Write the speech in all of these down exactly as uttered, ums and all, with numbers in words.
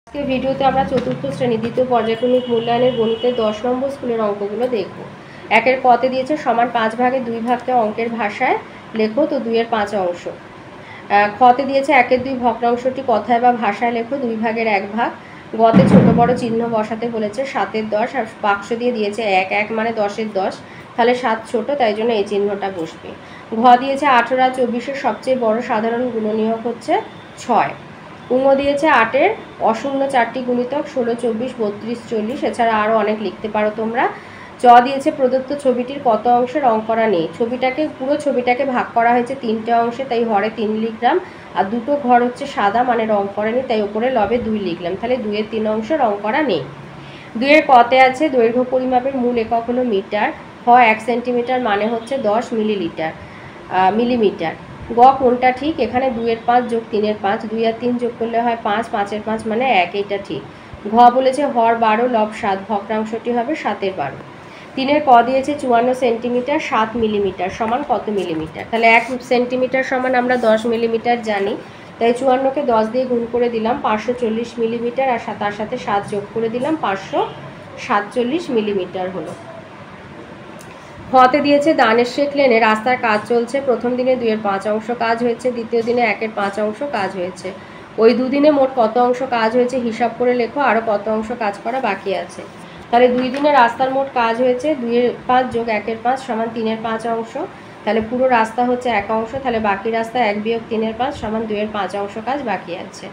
আজকের ভিডিওতে আমরা চতুর্থ শ্রেণী দ্বিতীয় পর্যায়ক্রমিক মূল্যায়নের গণিতের দশ নম্বর স্কুলের অঙ্কগুলো দেখব। একের কতে দিয়েছে সমান পাঁচ ভাগে দুই ভাগকে অঙ্কের ভাষায় লেখো, তো দুইয়ের পাঁচ অংশ। খতে দিয়েছে একের দুই ভগ্নাংশটি কথায় বা ভাষায় লেখো, দুই ভাগের এক ভাগ। গতে ছোট বড় চিহ্ন বসাতে বলেছে, সাতের দশ, আর বাক্স দিয়ে দিয়েছে এক, এক মানে দশের দশ, তাহলে সাত ছোট, তাই জন্য এই চিহ্নটা বসবে। ঘ দিয়েছে আঠেরো আর চব্বিশের সবচেয়ে বড় সাধারণ গুণনীয়ক হচ্ছে ছয়। উঙ দিয়েছে আটের অশূন্য চারটি গুণিতক ষোলো, চব্বিশ, বত্রিশ, চল্লিশ, এছাড়া আরও অনেক লিখতে পারো তোমরা। চ দিয়েছে প্রদত্ত ছবিটির কত অংশে রং করা নেই। ছবিটাকে পুরো ছবিটাকে ভাগ করা হয়েছে তিনটে অংশে, তাই হরে তিন লিখলাম, আর দুটো ঘর হচ্ছে সাদা মানে রং করেনি, তাই ওপরে লবে দুই লিখলাম, তাহলে দুইয়ের তিন অংশে রং করা নেই। দুইয়ের কতে আছে দৈর্ঘ্য পরিমাপের মূল একক হলো মিটার। হ এক সেন্টিমিটার মানে হচ্ছে দশ মিলিলিটার মিলিমিটার। গ কোনটা ঠিক? এখানে দুইয়ের পাঁচ যোগ তিনের পাঁচ, দুই আর তিন যোগ করলে হয় পাঁচ, পাঁচের পাঁচ মানে এক, এইটা ঠিক। ঘ বলেছে হর বারো লব সাত, ভগ্নাংশটি হবে সাতের বারো। তিনের ক দিয়েছে চুয়ান্ন সেন্টিমিটার সাত মিলিমিটার সমান কত মিলিমিটার? তাহলে এক সেন্টিমিটার সমান আমরা দশ মিলিমিটার জানি, তাই চুয়ান্নকে দশ দিয়ে গুণ করে দিলাম, পাঁচশো চল্লিশ মিলিমিটার, আর তার সাথে সাত যোগ করে দিলাম, পাঁচশো সাতচল্লিশ মিলিমিটার হলো। হতে দিয়েছে দানের শেখ লেনে রাস্তার কাজ চলছে, প্রথম দিনে দুইয়ের পাঁচ অংশ কাজ হয়েছে, দ্বিতীয় দিনে একের পাঁচ অংশ কাজ হয়েছে। ওই দুদিনে মোট কত অংশ কাজ হয়েছে হিসাব করে লেখো, আরও কত অংশ কাজ করা বাকি আছে। তাহলে দুই দিনে রাস্তার মোট কাজ হয়েছে দুইয়ের পাঁচ যোগ একের পাঁচ সমান তিনের পাঁচ অংশ, তাহলে পুরো রাস্তা হচ্ছে এক অংশ, তাহলে বাকি রাস্তা এক বিয়োগ তিনের পাঁচ সমান দুইয়ের পাঁচ অংশ কাজ বাকি আছে।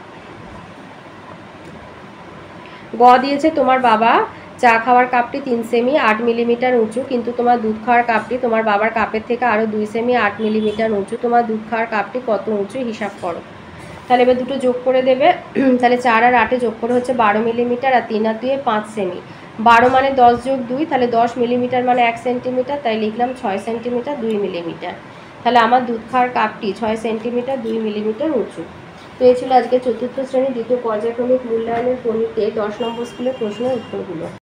গ দিয়েছে তোমার বাবা চা খাওয়ার কাপটি তিন সেমি আট মিলিমিটার উঁচু, কিন্তু তোমার দুধ খাওয়ার কাপটি তোমার বাবার কাপের থেকে আরও দুই সেমি আট মিলিমিটার উঁচু। তোমার দুধ খাওয়ার কাপটি কত উঁচু হিসাব করো। তাহলে এবার দুটো যোগ করে দেবে, তাহলে চার আর আটে যোগ করে হচ্ছে বারো মিলিমিটার, আর তিন আর দুয়ে পাঁচ সেমি। বারো মানে দশ যোগ দুই, তাহলে দশ মিলিমিটার মানে এক সেন্টিমিটার, তাই লিখলাম ছয় সেন্টিমিটার দুই মিলিমিটার। তাহলে আমার দুধ খাওয়ার কাপটি ছয় সেন্টিমিটার দুই মিলিমিটার উঁচু। তো এই ছিল আজকে চতুর্থ শ্রেণীর দ্বিতীয় পর্যায়ক্রমিক মূল্যায়নের গণিতে দশ নম্বর স্কুলের প্রশ্নের উত্তরগুলো।